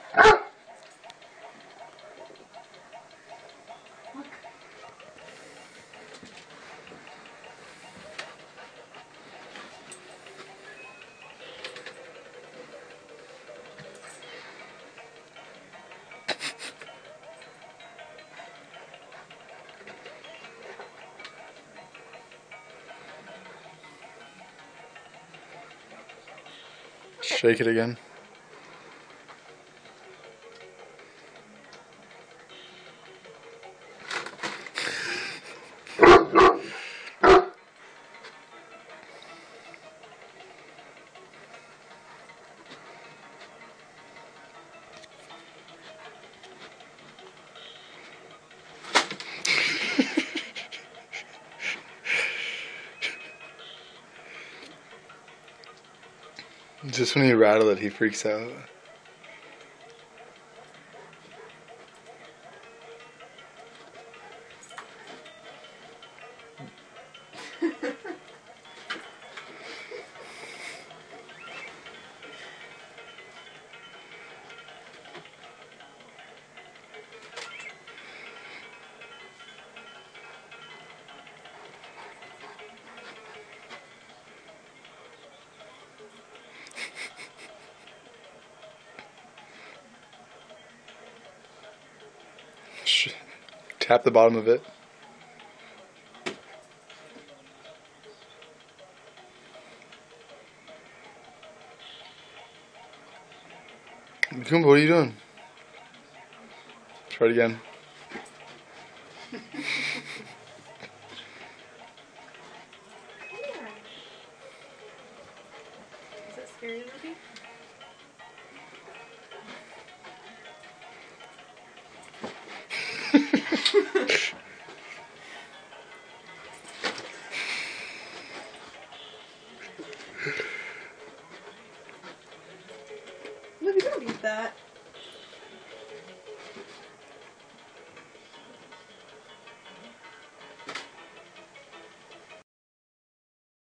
Shake it again. Just when you rattle it, he freaks out. Tap the bottom of it. Goomba, what are you doing? Try it again. Is that scary looking? No, you don't eat that.